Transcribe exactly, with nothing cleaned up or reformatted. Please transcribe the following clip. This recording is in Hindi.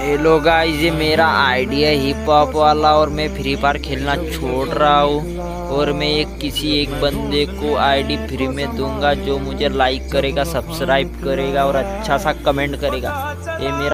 हेलो गाइस, ये मेरा आइडिया हिप हॉप वाला और मैं फ्री फायर खेलना छोड़ रहा हूँ। और मैं एक किसी एक बंदे को आईडी फ्री में दूंगा जो मुझे लाइक करेगा, सब्सक्राइब करेगा और अच्छा सा कमेंट करेगा। ये मेरा